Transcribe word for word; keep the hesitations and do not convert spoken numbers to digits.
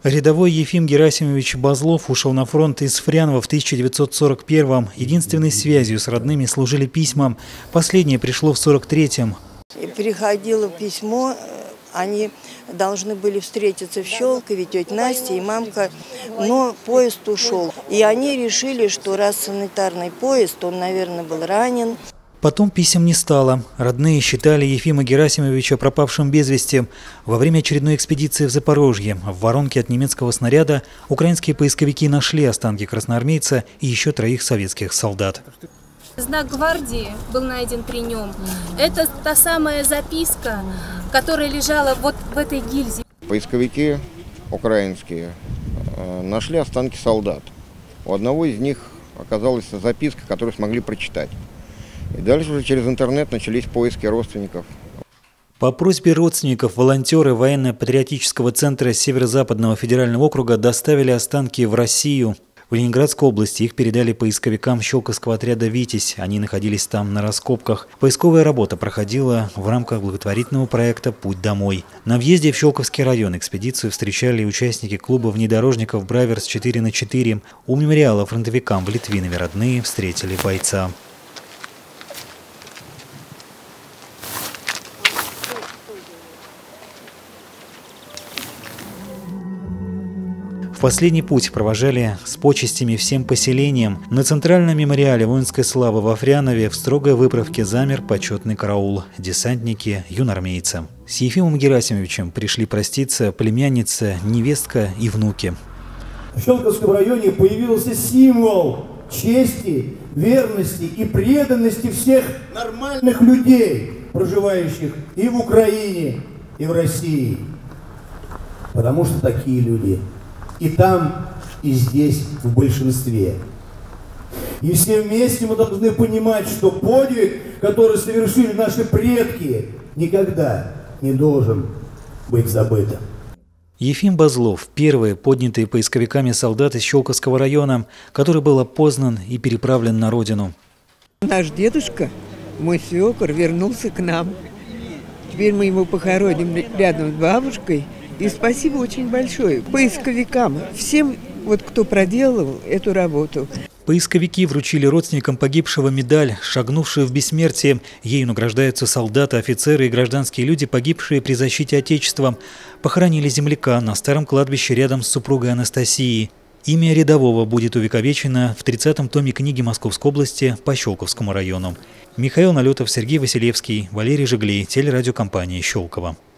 Рядовой Ефим Герасимович Базлов ушел на фронт из Фрянова в тысяча девятьсот сорок первом. Единственной связью с родными служили письма. Последнее пришло в сорок третьем. Приходило письмо, они должны были встретиться в Щелкове, тетя Настя и мамка, но поезд ушел. И они решили, что раз санитарный поезд, он, наверное, был ранен. Потом писем не стало. Родные считали Ефима Герасимовича пропавшим без вести. Во время очередной экспедиции в Запорожье в воронке от немецкого снаряда украинские поисковики нашли останки красноармейца и еще троих советских солдат. Знак гвардии был найден при нем. Это та самая записка, которая лежала вот в этой гильзе. Поисковики украинские нашли останки солдат. У одного из них оказалась записка, которую смогли прочитать. И дальше уже через интернет начались поиски родственников. По просьбе родственников волонтеры военно-патриотического центра Северо-Западного федерального округа доставили останки в Россию. В Ленинградской области их передали поисковикам Щелковского отряда «Витязь». Они находились там на раскопках. Поисковая работа проходила в рамках благотворительного проекта «Путь домой». На въезде в Щелковский район экспедицию встречали участники клуба внедорожников «Браверс четыре на четыре». У мемориала фронтовикам в Литвинове родные встретили бойца. В последний путь провожали с почестями всем поселениям. На центральном мемориале воинской славы во Фрянове в строгой выправке замер почетный караул, десантники, юнармейцы. С Ефимом Герасимовичем пришли проститься племянница, невестка и внуки. В Щелковском районе появился символ чести, верности и преданности всех нормальных людей, проживающих и в Украине, и в России. Потому что такие люди и там, и здесь в большинстве. И все вместе мы должны понимать, что подвиг, который совершили наши предки, никогда не должен быть забытым. Ефим Базлов – первый поднятый поисковиками солдат из Щелковского района, который был опознан и переправлен на родину. Наш дедушка, мой свекор, вернулся к нам. Теперь мы его похороним рядом с бабушкой. И спасибо очень большое поисковикам, всем, вот, кто проделал эту работу. Поисковики вручили родственникам погибшего медаль, шагнувшие в бессмертие. Ею награждаются солдаты, офицеры и гражданские люди, погибшие при защите Отечества. Похоронили земляка на старом кладбище рядом с супругой Анастасией. Имя рядового будет увековечено в тридцатом томе книги Московской области по Щелковскому району. Михаил Налетов, Сергей Василевский, Валерий Жиглей, телерадиокомпания «Щелково».